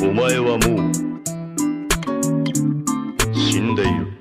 お前はもう死んでいる。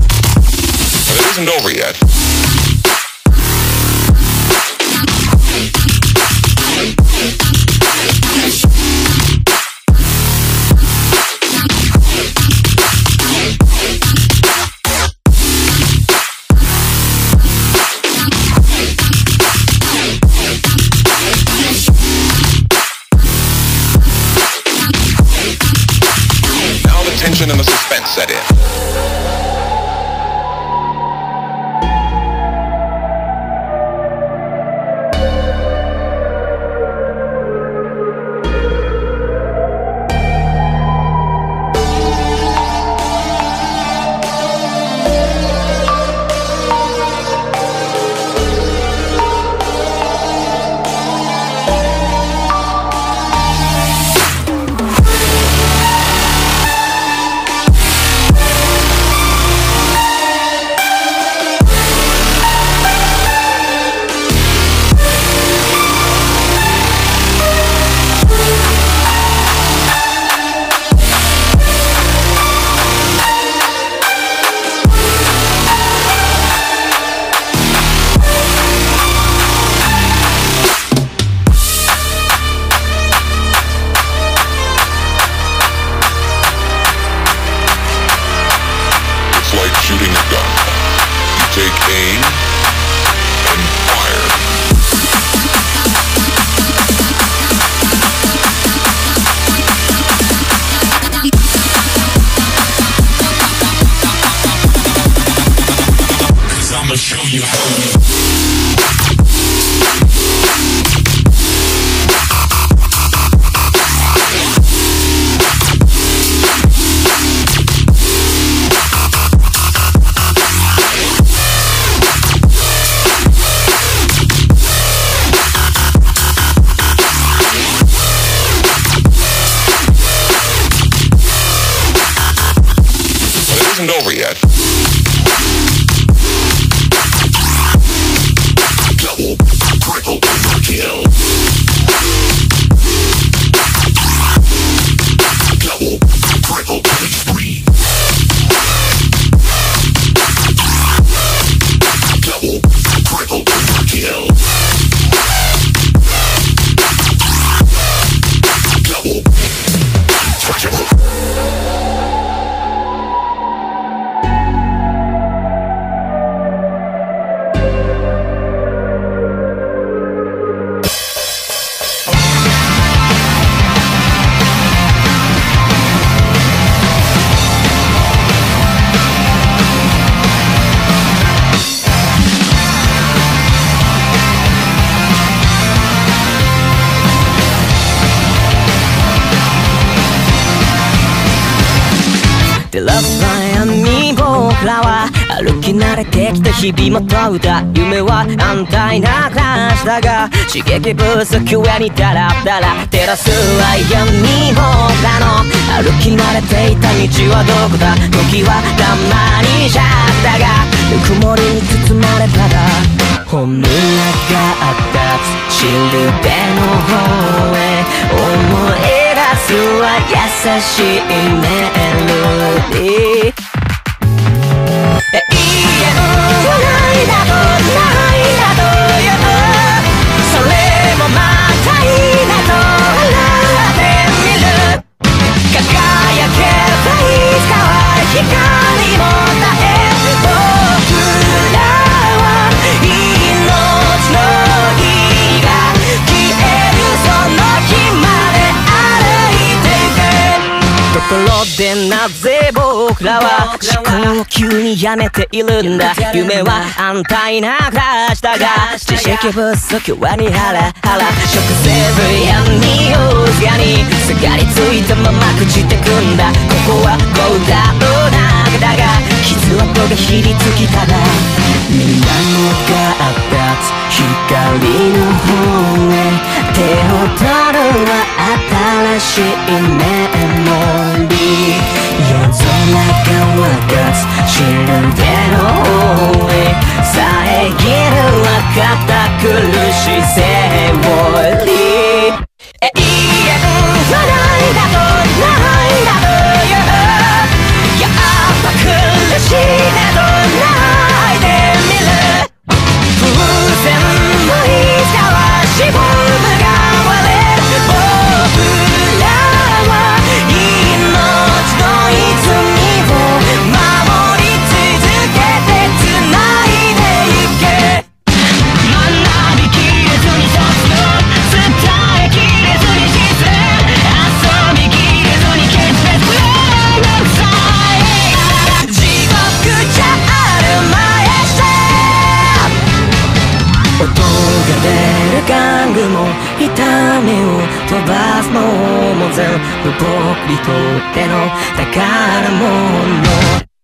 Isn't over yet. でラストに僕らは歩き慣れてきた日々も問うた夢は安泰な暮らしだが刺激不足上にダラダラ照らすは闇僕らの歩き慣れていた道はどこだ時はたまにシャッだがぬくもりに包まれたら本音があったシルベの方へ思い出すは優しいメロディー永遠はないだとないだというそれもまたいいなと笑ってみる輝けばいつかは光も絶え僕らは命の火が消えるその日まで歩いていくところでなぜ僕らは思考を急にやめているんだ夢は安泰な暮らしだが知識不足はにハラハラ食せず闇をがにすがりついたまま朽ちてくんだここはゴーダの中だが傷跡がひりつきたらみんなのがあった光の方へ手を取るは新しいメモリー夜空が分かつシルベの方へ遮るは堅苦しいセオリー永遠はないだとないだというやっぱ苦しいなどないでみる風船もいつかはしぼむが割れる僕らは命の泉を守り続けて繋いでいけ学びきれずに卒業伝えきれずに実践遊びきれずに決別地獄じゃあるまい音が出る玩具も痛みを飛ばすのも全部僕にとっての宝物